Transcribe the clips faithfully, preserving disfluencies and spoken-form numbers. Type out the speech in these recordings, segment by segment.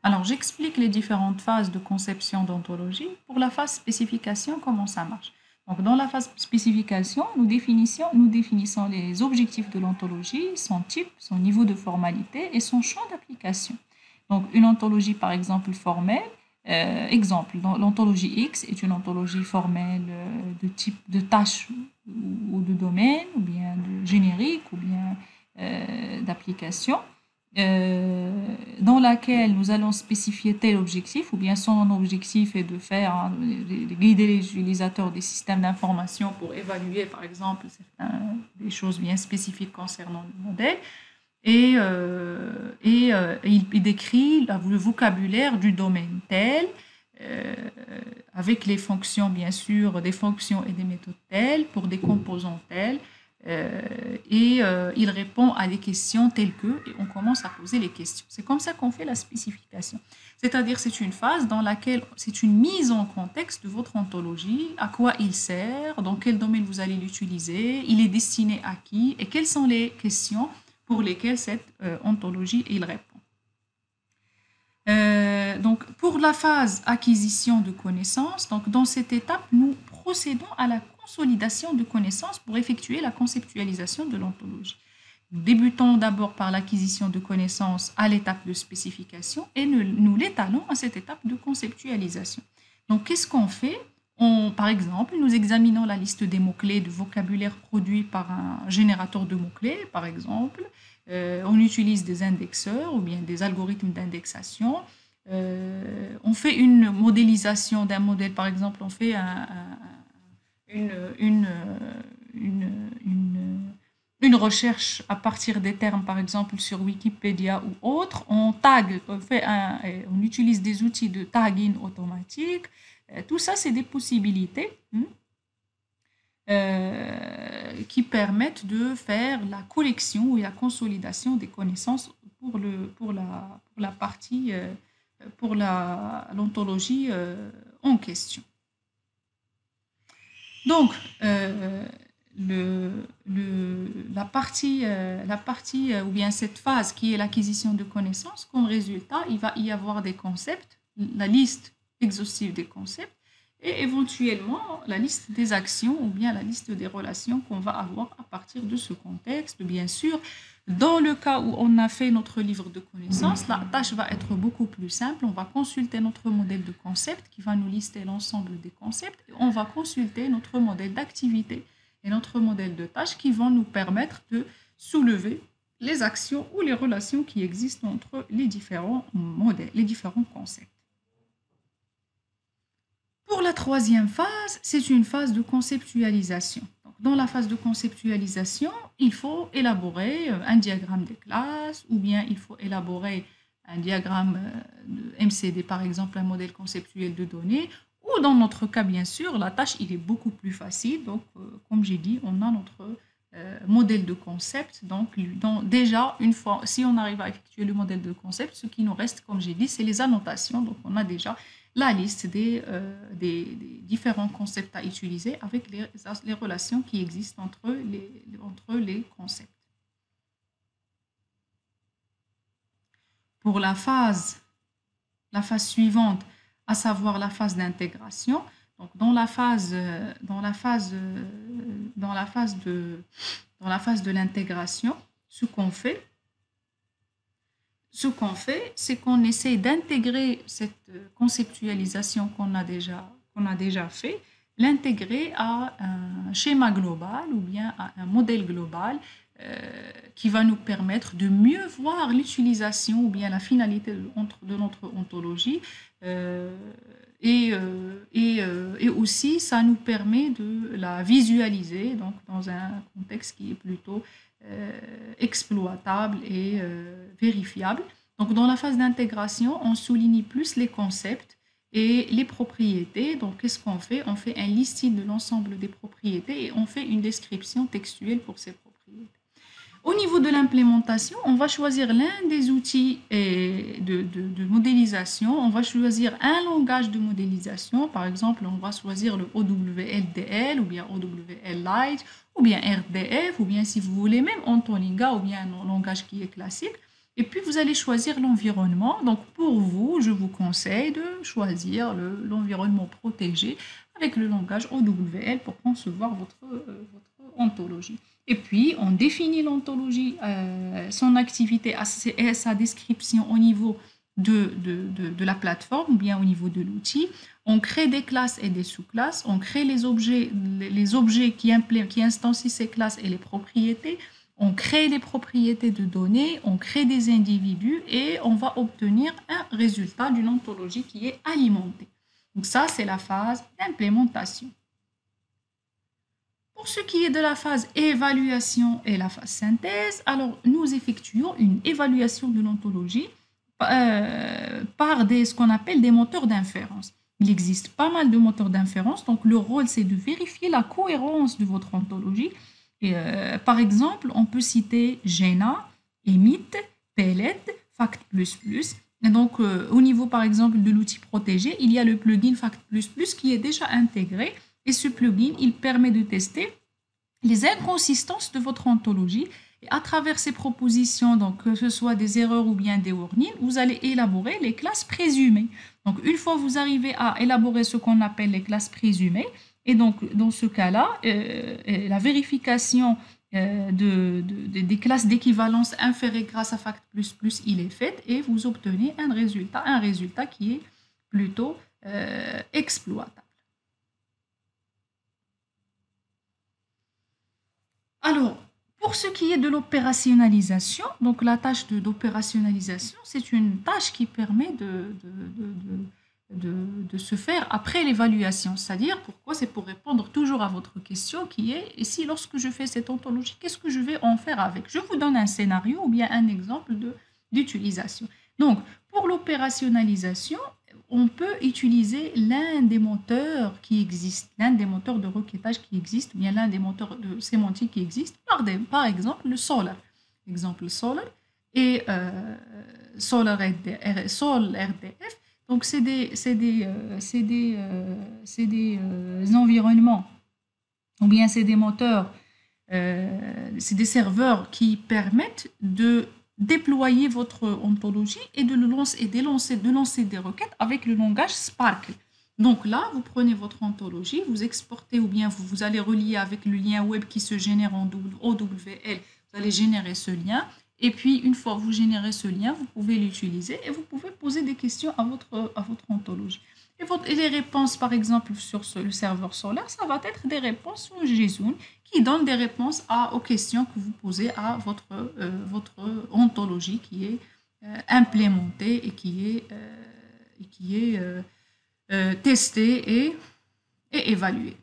Alors, j'explique les différentes phases de conception d'ontologie. Pour la phase spécification, comment ça marche? Donc, dans la phase spécification, nous définissons, nous définissons les objectifs de l'ontologie, son type, son niveau de formalité et son champ d'application. Donc, une ontologie, par exemple, formelle, euh, exemple, l'ontologie X est une ontologie formelle euh, de type de tâche ou, ou de domaine, ou bien de générique, ou bien euh, d'application euh, dans laquelle nous allons spécifier tel objectif, ou bien son objectif est de faire, hein, de, de guider les utilisateurs des systèmes d'information pour évaluer, par exemple, certains, des choses bien spécifiques concernant le modèle. Et, euh, et euh, il, il décrit le vocabulaire du domaine tel, euh, avec les fonctions, bien sûr, des fonctions et des méthodes telles, pour des composants tels. Euh, et euh, il répond à des questions telles que, et on commence à poser les questions. C'est comme ça qu'on fait la spécification. C'est-à-dire, c'est une phase dans laquelle c'est une mise en contexte de votre ontologie, à quoi il sert, dans quel domaine vous allez l'utiliser, il est destiné à qui, et quelles sont les questions pour lesquelles cette euh, ontologie il répond. Euh, donc, pour la phase acquisition de connaissances, donc dans cette étape, nous procédons à la consolidation de connaissances pour effectuer la conceptualisation de l'ontologie. Nous débutons d'abord par l'acquisition de connaissances à l'étape de spécification et nous, nous l'étalons à cette étape de conceptualisation. Donc, qu'est-ce qu'on fait? On, par exemple, nous examinons la liste des mots-clés de vocabulaire produit par un générateur de mots-clés, par exemple. Euh, on utilise des indexeurs ou bien des algorithmes d'indexation. Euh, on fait une modélisation d'un modèle, par exemple, on fait un, un, une, une, une, une, une recherche à partir des termes, par exemple, sur Wikipédia ou autre. On tag, on, fait un, on utilise des outils de tagging automatique. Tout ça, c'est des possibilités. Hein, euh, qui permettent de faire la collection et la consolidation des connaissances pour, le, pour, la, pour la partie, euh, pour la, l'ontologie euh, en question. Donc, euh, le, le, la partie, euh, la partie euh, ou bien cette phase qui est l'acquisition de connaissances, comme résultat, il va y avoir des concepts, la liste exhaustive des concepts, et éventuellement la liste des actions ou bien la liste des relations qu'on va avoir à partir de ce contexte. Bien sûr, dans le cas où on a fait notre livre de connaissances, la tâche va être beaucoup plus simple. On va consulter notre modèle de concept qui va nous lister l'ensemble des concepts et on va consulter notre modèle d'activité et notre modèle de tâche qui vont nous permettre de soulever les actions ou les relations qui existent entre les différents modèles, les différents concepts. Pour la troisième phase, c'est une phase de conceptualisation. Donc, dans la phase de conceptualisation, il faut élaborer un diagramme des classes ou bien il faut élaborer un diagramme de M C D, par exemple, un modèle conceptuel de données. Ou dans notre cas, bien sûr, la tâche il est beaucoup plus facile. Donc, euh, comme j'ai dit, on a notre euh, modèle de concept. Donc, donc, déjà, une fois, si on arrive à effectuer le modèle de concept, ce qui nous reste, comme j'ai dit, c'est les annotations. Donc, on a déjà la liste des, euh, des, des, différents concepts à utiliser avec les, les relations qui existent entre les, entre les concepts. Pour la phase, la phase suivante, à savoir la phase d'intégration, donc dans la phase, dans la phase, dans la phase de, dans la phase de l'intégration, ce qu'on fait, Ce qu'on fait, c'est qu'on essaie d'intégrer cette conceptualisation qu'on a déjà, qu'on a déjà fait, l'intégrer à un schéma global ou bien à un modèle global euh, qui va nous permettre de mieux voir l'utilisation ou bien la finalité de, de notre ontologie. Euh, et, euh, et, euh, et aussi, ça nous permet de la visualiser donc, dans un contexte qui est plutôt euh, exploitable et euh, vérifiable. Donc, dans la phase d'intégration, on souligne plus les concepts et les propriétés. Donc, qu'est-ce qu'on fait? On fait un listing de l'ensemble des propriétés et on fait une description textuelle pour ces propriétés. Au niveau de l'implémentation, on va choisir l'un des outils de, de, de modélisation. On va choisir un langage de modélisation. Par exemple, on va choisir le O W L D L ou bien O W L Lite ou bien R D F ou bien si vous voulez même Antoninga ou bien un langage qui est classique. Et puis, vous allez choisir l'environnement. Donc, pour vous, je vous conseille de choisir le- l'environnement protégé avec le langage O W L pour concevoir votre, euh, votre ontologie. Et puis, on définit l'ontologie, euh, son activité et sa description au niveau de, de, de, de la plateforme ou bien au niveau de l'outil. On crée des classes et des sous-classes. On crée les objets, les, les objets qui, qui instancient ces classes et les propriétés. On crée les propriétés de données, on crée des individus et on va obtenir un résultat d'une ontologie qui est alimentée. Donc ça, c'est la phase d'implémentation. Pour ce qui est de la phase évaluation et la phase synthèse, alors nous effectuons une évaluation de l'ontologie euh, par des, ce qu'on appelle des moteurs d'inférence. Il existe pas mal de moteurs d'inférence, donc le rôle c'est de vérifier la cohérence de votre ontologie. Et, euh, par exemple, on peut citer Jena, Emit, Pellet, Fact++. Et donc, euh, au niveau, par exemple, de l'outil protégé, il y a le plugin Fact++ qui est déjà intégré. Et ce plugin, il permet de tester les inconsistances de votre ontologie. Et à travers ces propositions, donc que ce soit des erreurs ou bien des warnings, vous allez élaborer les classes présumées. Donc, une fois que vous arrivez à élaborer ce qu'on appelle les classes présumées, et donc, dans ce cas-là, euh, la vérification euh, de, de, des classes d'équivalence inférées grâce à Fact++, il est faite et vous obtenez un résultat, un résultat qui est plutôt euh, exploitable. Alors, pour ce qui est de l'opérationnalisation, donc la tâche d'opérationnalisation, c'est une tâche qui permet de, de, de, de, de se faire après l'évaluation. C'est-à-dire, pourquoi? C'est pour répondre toujours à votre question qui est, et si lorsque je fais cette ontologie, qu'est-ce que je vais en faire avec? Je vous donne un scénario ou bien un exemple d'utilisation. Donc, pour l'opérationnalisation, on peut utiliser l'un des moteurs qui existent, l'un des moteurs de requêtage qui existent, ou bien l'un des moteurs de sémantique qui existent, par, des, par exemple le Solr. Exemple Solr et euh, Solr R D F. Donc, c'est des, des, euh, des, euh, des euh, environnements, ou bien c'est des moteurs, euh, c'est des serveurs qui permettent de déployer votre ontologie et de, le lancer, et de, lancer, de lancer des requêtes avec le langage Spark. Donc là, vous prenez votre ontologie, vous exportez ou bien vous, vous allez relier avec le lien web qui se génère en O W L, vous allez générer ce lien. Et puis, une fois que vous générez ce lien, vous pouvez l'utiliser et vous pouvez poser des questions à votre, à votre ontologie. Et, votre, et les réponses, par exemple, sur ce, le serveur Solr, ça va être des réponses sur JSON qui donnent des réponses à, aux questions que vous posez à votre, euh, votre ontologie qui est euh, implémentée et qui est, euh, et qui est euh, euh, testée et, et évaluée.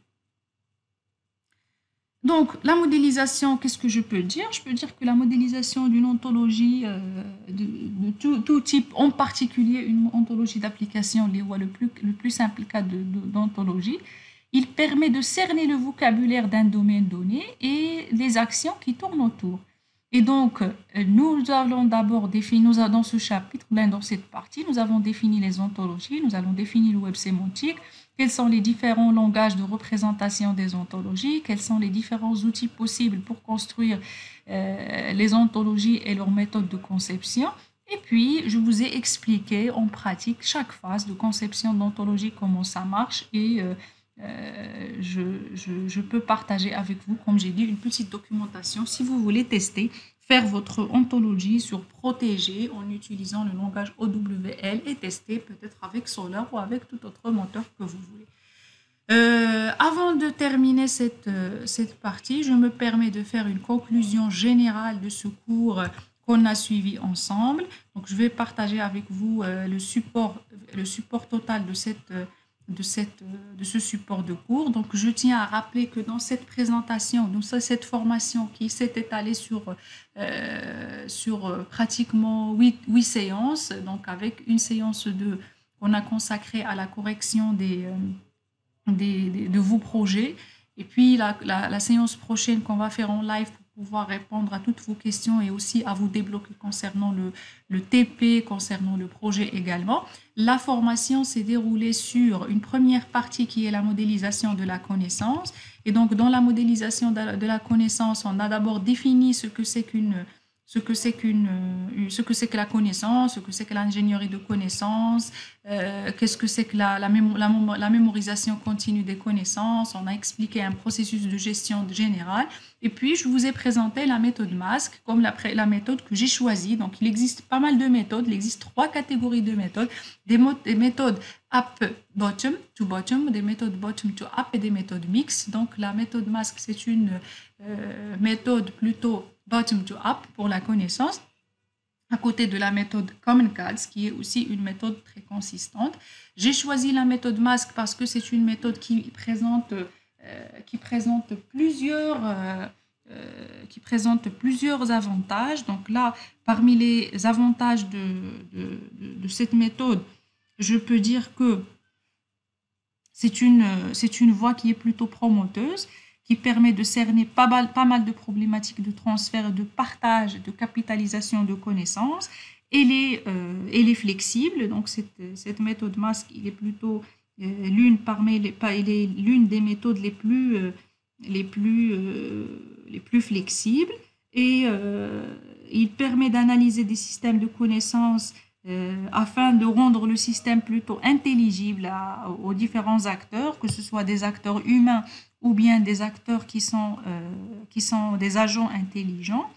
Donc, la modélisation, qu'est-ce que je peux dire? Je peux dire que la modélisation d'une ontologie euh, de, de tout, tout type, en particulier une ontologie d'application, le plus, le plus simple cas d'ontologie, il permet de cerner le vocabulaire d'un domaine donné et les actions qui tournent autour. Et donc, nous allons d'abord définir, nous, dans ce chapitre, dans cette partie, nous avons défini les ontologies, nous allons définir le web sémantique, quels sont les différents langages de représentation des ontologies, quels sont les différents outils possibles pour construire euh, les ontologies et leurs méthodes de conception. Et puis, je vous ai expliqué en pratique chaque phase de conception d'ontologie, comment ça marche et euh, euh, je, je, je peux partager avec vous, comme j'ai dit, une petite documentation si vous voulez tester, faire votre ontologie sur protégé en utilisant le langage O W L et tester peut-être avec Solr ou avec tout autre moteur que vous voulez. Euh, avant de terminer cette, euh, cette partie, je me permets de faire une conclusion générale de ce cours qu'on a suivi ensemble. Donc, je vais partager avec vous euh, le, support, le support total de cette euh, De, cette, de ce support de cours. Donc, je tiens à rappeler que dans cette présentation, donc cette formation qui s'est étalée sur, euh, sur pratiquement huit, huit séances, donc avec une séance de, qu'on a consacrée à la correction des, des, des, de vos projets, et puis la, la, la séance prochaine qu'on va faire en live pour pouvoir répondre à toutes vos questions et aussi à vous débloquer concernant le, le T P, concernant le projet également. La formation s'est déroulée sur une première partie qui est la modélisation de la connaissance. Et donc, dans la modélisation de la connaissance, on a d'abord défini ce que c'est qu'une ce que c'est qu'une, euh, ce que c'est que la connaissance, ce que c'est que l'ingénierie de connaissances, euh, qu'est-ce que c'est que la, la, mémo- la, mémo- la mémorisation continue des connaissances. On a expliqué un processus de gestion générale. Et puis, je vous ai présenté la méthode masque comme la, pré- la méthode que j'ai choisie. Donc, il existe pas mal de méthodes. Il existe trois catégories de méthodes. Des, mo- des méthodes up, bottom to bottom, des méthodes bottom to up et des méthodes mixtes. Donc, la méthode masque, c'est une euh, méthode plutôt bottom to up pour la connaissance, à côté de la méthode Common Cards, qui est aussi une méthode très consistante. J'ai choisi la méthode masque parce que c'est une méthode qui présente, euh, qui présente plusieurs... Euh, euh, qui présente plusieurs avantages. Donc là, parmi les avantages de, de, de, de cette méthode, je peux dire que c'est une, c'est une voie qui est plutôt promoteuse, qui permet de cerner pas mal, pas mal de problématiques de transfert, de partage, de capitalisation de connaissances. Elle est, euh, elle est flexible, donc cette, cette méthode masque, il est plutôt euh, l'une parmi les, pas, il est l'une des méthodes les plus, euh, les plus, euh, les plus flexibles et euh, il permet d'analyser des systèmes de connaissances euh, afin de rendre le système plutôt intelligible à- aux différents acteurs, que ce soit des acteurs humains ou bien des acteurs qui sont, euh, qui sont des agents intelligents.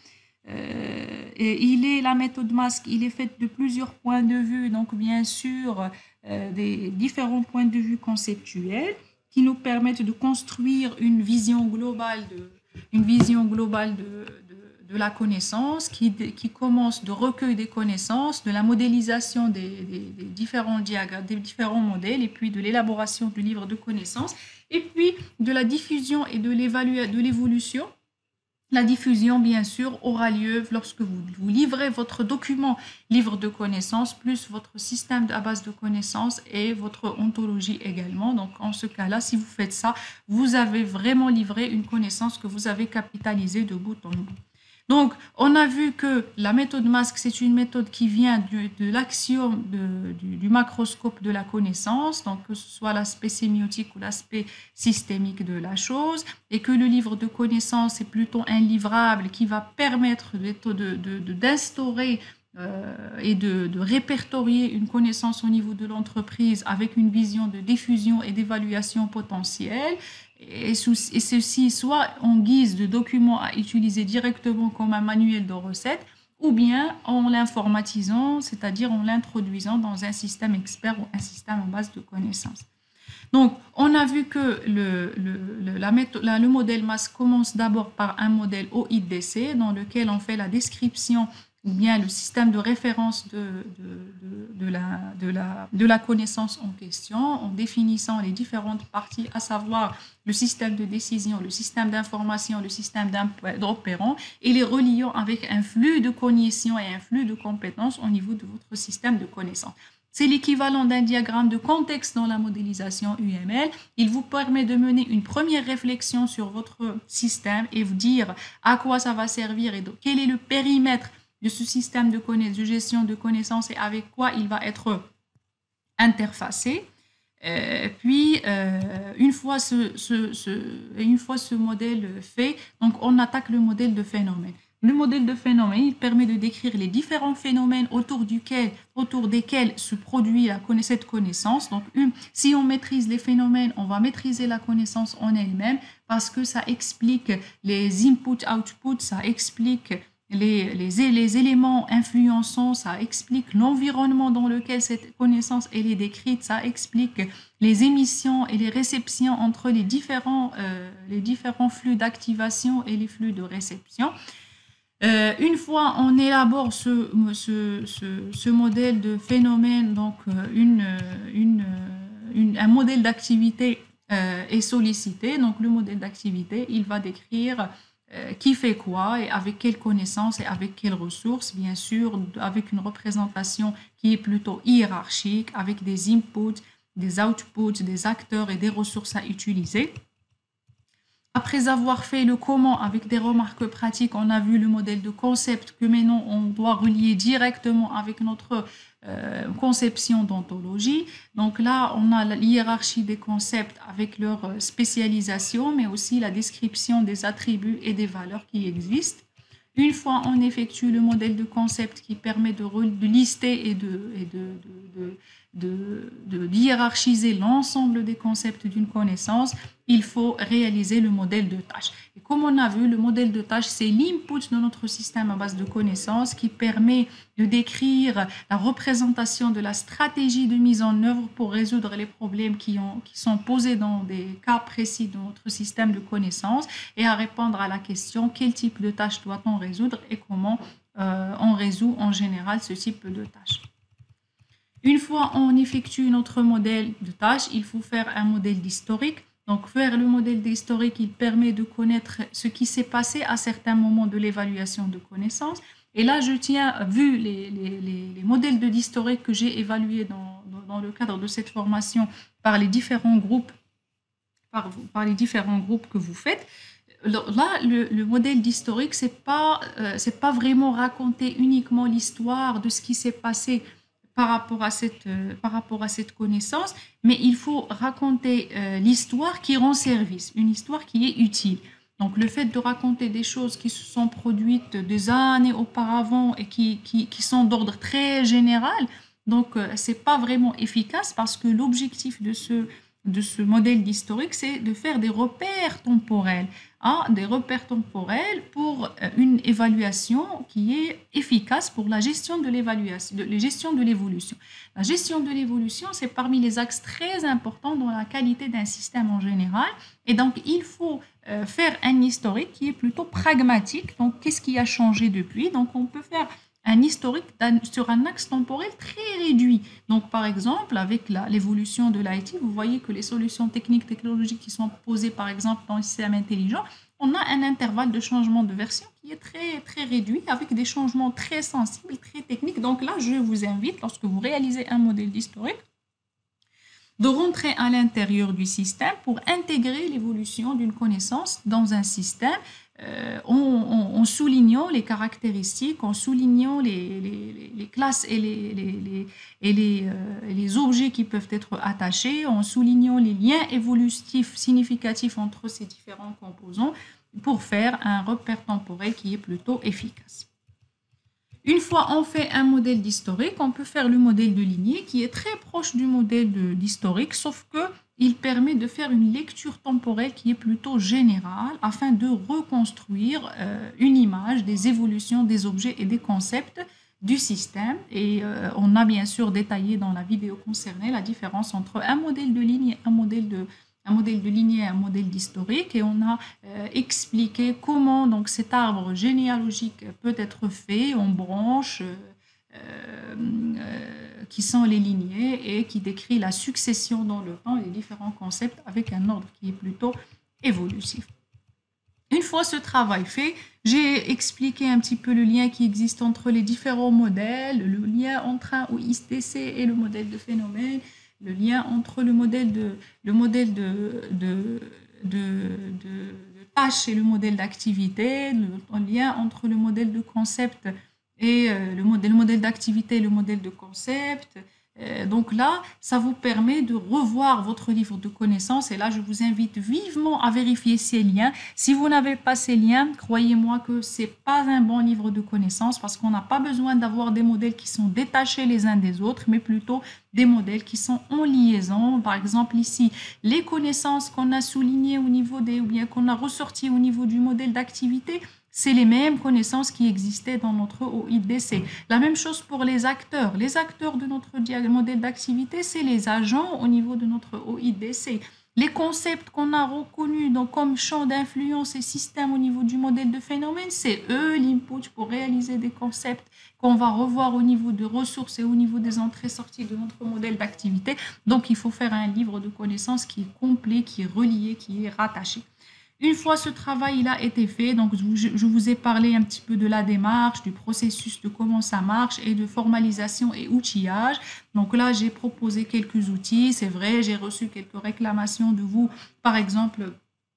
Euh, et il est, la méthode masque, il est faite de plusieurs points de vue, donc bien sûr euh, des différents points de vue conceptuels qui nous permettent de construire une vision globale de, une vision globale de, de, de la connaissance qui, qui commence de recueil des connaissances, de la modélisation des, des, des différents diagrammes, des différents modèles et puis de l'élaboration du livre de connaissances et puis de la diffusion et de l'évolution. La diffusion, bien sûr, aura lieu lorsque vous, vous livrez votre document livre de connaissances, plus votre système à base de connaissances et votre ontologie également. Donc, en ce cas-là, si vous faites ça, vous avez vraiment livré une connaissance que vous avez capitalisée de bout en bout. Donc, on a vu que la méthode masque, c'est une méthode qui vient du, de l'axiome du, du macroscope de la connaissance, donc que ce soit l'aspect sémiotique ou l'aspect systémique de la chose, et que le livre de connaissances est plutôt un livrable qui va permettre de, de, de, d'instaurer euh, et de, de répertorier une connaissance au niveau de l'entreprise avec une vision de diffusion et d'évaluation potentielle. Et, et ceci soit en guise de document à utiliser directement comme un manuel de recettes ou bien en l'informatisant, c'est-à-dire en l'introduisant dans un système expert ou un système en base de connaissances. Donc, on a vu que le, le, le, la méthode, la, le modèle masque commence d'abord par un modèle O I D C dans lequel on fait la description ou bien le système de référence de, de, de, de, la, de, la, de la connaissance en question en définissant les différentes parties, à savoir le système de décision, le système d'information, le système d'opérant et les reliant avec un flux de cognition et un flux de compétences au niveau de votre système de connaissances. C'est l'équivalent d'un diagramme de contexte dans la modélisation U M L. Il vous permet de mener une première réflexion sur votre système et vous dire à quoi ça va servir et quel est le périmètre de ce système de, de gestion de connaissances et avec quoi il va être interfacé. Euh, puis, euh, une, fois ce, ce, ce, une fois ce modèle fait, donc on attaque le modèle de phénomène. Le modèle de phénomène, il permet de décrire les différents phénomènes autour, duquel, autour desquels se produit la, cette connaissance. Donc, une, si on maîtrise les phénomènes, on va maîtriser la connaissance en elle-même parce que ça explique les inputs-outputs, ça explique les, les, les éléments influençants, ça explique l'environnement dans lequel cette connaissance elle est décrite, ça explique les émissions et les réceptions entre les différents, euh, les différents flux d'activation et les flux de réception. Euh, une fois on élabore ce, ce, ce, ce modèle de phénomène, donc une, une, une, un modèle d'activité euh, est sollicité. Donc le modèle d'activité, il va décrire euh, qui fait quoi et avec quelles connaissances et avec quelles ressources, bien sûr, avec une représentation qui est plutôt hiérarchique, avec des inputs, des outputs, des acteurs et des ressources à utiliser. Après avoir fait le comment avec des remarques pratiques, on a vu le modèle de concept que maintenant on doit relier directement avec notre euh, conception d'ontologie. Donc là, on a la hiérarchie des concepts avec leur spécialisation, mais aussi la description des attributs et des valeurs qui existent. Une fois on effectue le modèle de concept qui permet de, de lister et de, et de, de, de, de, de hiérarchiser l'ensemble des concepts d'une connaissance, il faut réaliser le modèle de tâche. Et comme on a vu, le modèle de tâche, c'est l'input de notre système à base de connaissances qui permet de décrire la représentation de la stratégie de mise en œuvre pour résoudre les problèmes qui, ont, qui sont posés dans des cas précis de notre système de connaissances et à répondre à la question quel type de tâche doit-on résoudre et comment euh, on résout en général ce type de tâche. Une fois on effectue notre modèle de tâche, il faut faire un modèle d'historique. Donc, faire le modèle d'historique, il permet de connaître ce qui s'est passé à certains moments de l'évaluation de connaissances. Et là, je tiens, vu les, les, les, les modèles d'historique que j'ai évalués dans, dans, dans le cadre de cette formation par les différents groupes, par, par les différents groupes que vous faites, là, le, le modèle d'historique, ce n'est pas, euh, c'est pas vraiment raconter uniquement l'histoire de ce qui s'est passé par rapport à cette, euh, par rapport à cette connaissance, mais il faut raconter euh, l'histoire qui rend service, une histoire qui est utile. Donc, le fait de raconter des choses qui se sont produites des années auparavant et qui, qui, qui sont d'ordre très général, donc, euh, ce n'est pas vraiment efficace parce que l'objectif de ce, de ce modèle d'historique, c'est de faire des repères temporels, hein, des repères temporels pour une évaluation qui est efficace pour la gestion de l'évaluation, de la gestion de l'évolution. La gestion de l'évolution, c'est parmi les axes très importants dans la qualité d'un système en général. Et donc, il faut euh, faire un historique qui est plutôt pragmatique. Donc, qu'est-ce qui a changé depuis? Donc, on peut faire un historique sur un axe temporel très réduit. Donc, par exemple, avec l'évolution de l'I T, vous voyez que les solutions techniques, technologiques qui sont posées, par exemple, dans le système intelligent, on a un intervalle de changement de version qui est très, très réduit, avec des changements très sensibles, très techniques. Donc là, je vous invite, lorsque vous réalisez un modèle d'historique, de rentrer à l'intérieur du système pour intégrer l'évolution d'une connaissance dans un système euh, en, en, en soulignant les caractéristiques, en soulignant les, les, les classes et, les, les, les, et les, euh, les objets qui peuvent être attachés, en soulignant les liens évolutifs significatifs entre ces différents composants pour faire un repère temporel qui est plutôt efficace. Une fois on fait un modèle d'historique, on peut faire le modèle de lignée qui est très proche du modèle d'historique, sauf qu'il permet de faire une lecture temporelle qui est plutôt générale afin de reconstruire euh, une image des évolutions des objets et des concepts du système. Et euh, on a bien sûr détaillé dans la vidéo concernée la différence entre un modèle de lignée et un modèle de un modèle de lignée et un modèle d'historique, et on a euh, expliqué comment donc cet arbre généalogique peut être fait en branches euh, euh, qui sont les lignées et qui décrit la succession dans le temps et les différents concepts avec un ordre qui est plutôt évolutif. Une fois ce travail fait, j'ai expliqué un petit peu le lien qui existe entre les différents modèles, le lien entre un O I D C et le modèle de phénomène, le lien entre le modèle de, le modèle de, de, de, de, de tâche et le modèle d'activité, le, le lien entre le modèle de concept et euh, le modèle, le modèle d'activité et le modèle de concept. Euh, donc là, ça vous permet de revoir votre livre de connaissances et là, je vous invite vivement à vérifier ces liens. Si vous n'avez pas ces liens, croyez-moi que ce n'est pas un bon livre de connaissances parce qu'on n'a pas besoin d'avoir des modèles qui sont détachés les uns des autres, mais plutôt des modèles qui sont en liaison. Par exemple, ici, les connaissances qu'on a soulignées au niveau des, ou bien qu'on a ressorties au niveau du modèle d'activité, c'est les mêmes connaissances qui existaient dans notre O I D C. La même chose pour les acteurs. Les acteurs de notre modèle d'activité, c'est les agents au niveau de notre O I D C. Les concepts qu'on a reconnus donc, comme champ d'influence et système au niveau du modèle de phénomène, c'est eux l'input pour réaliser des concepts qu'on va revoir au niveau de ressources et au niveau des entrées-sorties de notre modèle d'activité. Donc, il faut faire un livre de connaissances qui est complet, qui est relié, qui est rattaché. Une fois ce travail il a été fait, donc je vous ai parlé un petit peu de la démarche, du processus, de comment ça marche et de formalisation et outillage. Donc là, j'ai proposé quelques outils. C'est vrai, j'ai reçu quelques réclamations de vous, par exemple,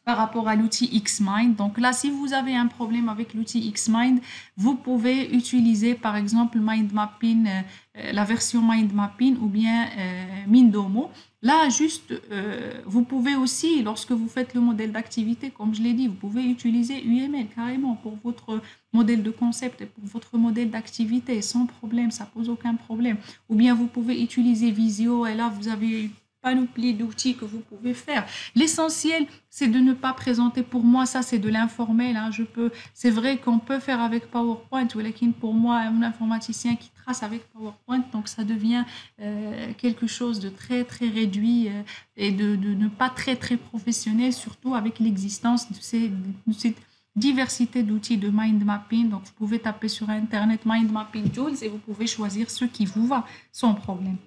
par rapport à l'outil Xmind. Donc là, si vous avez un problème avec l'outil Xmind, vous pouvez utiliser par exemple Mind Mapping, euh, la version Mind Mapping ou bien euh, Mindomo. Là, juste, euh, vous pouvez aussi, lorsque vous faites le modèle d'activité, comme je l'ai dit, vous pouvez utiliser U M L carrément pour votre modèle de concept et pour votre modèle d'activité sans problème, ça pose aucun problème. Ou bien vous pouvez utiliser Visio et là, vous avez une panoplie d'outils que vous pouvez faire. L'essentiel, c'est de ne pas présenter. Pour moi, ça, c'est de l'informel. Hein. Je peux, c'est vrai qu'on peut faire avec PowerPoint, mais pour moi, un informaticien qui trace avec PowerPoint, donc ça devient euh, quelque chose de très, très réduit euh, et de, de, ne pas très, très professionnel, surtout avec l'existence de ces, de ces diversité d'outils de mind mapping. Donc, vous pouvez taper sur Internet Mind Mapping Tools et vous pouvez choisir ce qui vous va sans problème.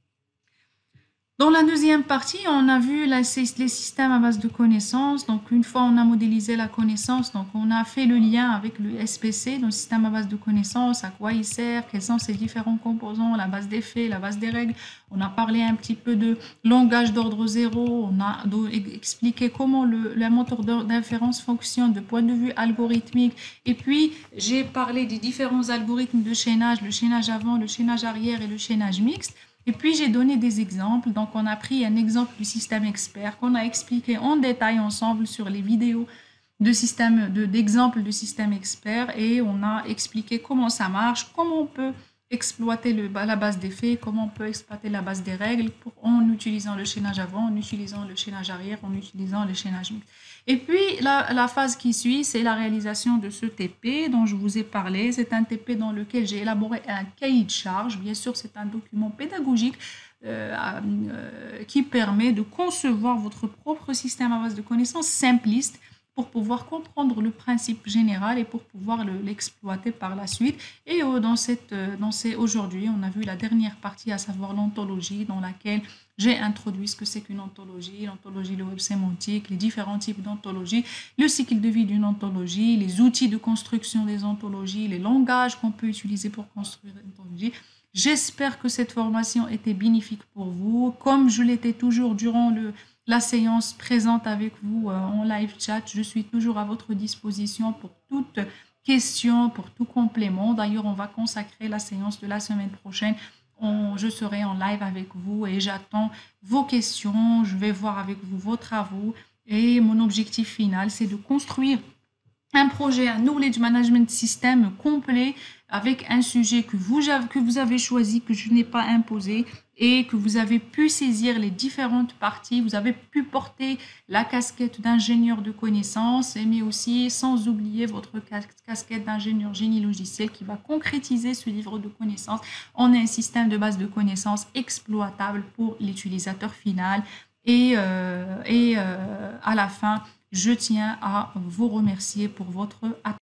Dans la deuxième partie, on a vu la, les systèmes à base de connaissances. Donc, une fois on a modélisé la connaissance, donc on a fait le lien avec le S P C, donc le système à base de connaissances, à quoi il sert, quels sont ses différents composants, la base des faits, la base des règles. On a parlé un petit peu de langage d'ordre zéro, on a expliqué comment le, le moteur d'inférence fonctionne de point de vue algorithmique. Et puis, j'ai parlé des différents algorithmes de chaînage, le chaînage avant, le chaînage arrière et le chaînage mixte. Et puis, j'ai donné des exemples. Donc, on a pris un exemple du système expert qu'on a expliqué en détail ensemble sur les vidéos de système, de, d'exemples de système expert et on a expliqué comment ça marche, comment on peut exploiter le, la base des faits, comment on peut exploiter la base des règles pour, en utilisant le chaînage avant, en utilisant le chaînage arrière, en utilisant le chaînage mixte. Et puis, la, la phase qui suit, c'est la réalisation de ce T P dont je vous ai parlé. C'est un T P dans lequel j'ai élaboré un cahier de charge. Bien sûr, c'est un document pédagogique euh, euh, qui permet de concevoir votre propre système à base de connaissances simpliste pour pouvoir comprendre le principe général et pour pouvoir l'exploiter par la suite. Et euh, dans cette, euh, dans ces, aujourd'hui, on a vu la dernière partie, à savoir l'ontologie, dans laquelle j'ai introduit ce que c'est qu'une ontologie, l'ontologie, le web sémantique, les différents types d'ontologie, le cycle de vie d'une ontologie, les outils de construction des ontologies, les langages qu'on peut utiliser pour construire une ontologie. J'espère que cette formation était bénéfique pour vous, comme je l'étais toujours durant le la séance présente avec vous euh, en live chat. Je suis toujours à votre disposition pour toute question, pour tout complément. D'ailleurs, on va consacrer la séance de la semaine prochaine. On, je serai en live avec vous et j'attends vos questions. Je vais voir avec vous vos travaux. Et mon objectif final, c'est de construire un projet, un knowledge management system complet avec un sujet que vous, que vous avez choisi, que je n'ai pas imposé et que vous avez pu saisir les différentes parties. Vous avez pu porter la casquette d'ingénieur de connaissances, mais aussi sans oublier votre casquette d'ingénieur génie logiciel qui va concrétiser ce livre de connaissances en un système de base de connaissances exploitable pour l'utilisateur final. Et, euh, et euh, à la fin, je tiens à vous remercier pour votre attention.